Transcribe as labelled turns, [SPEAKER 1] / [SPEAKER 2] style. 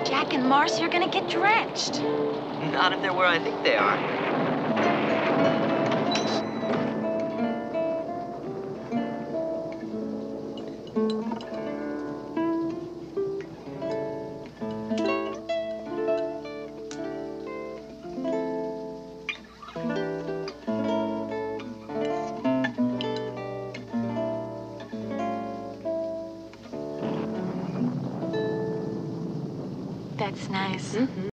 [SPEAKER 1] Jack and Marcy are gonna get drenched.
[SPEAKER 2] Not if they're where I think they are.
[SPEAKER 1] That's nice.
[SPEAKER 2] Mm-hmm.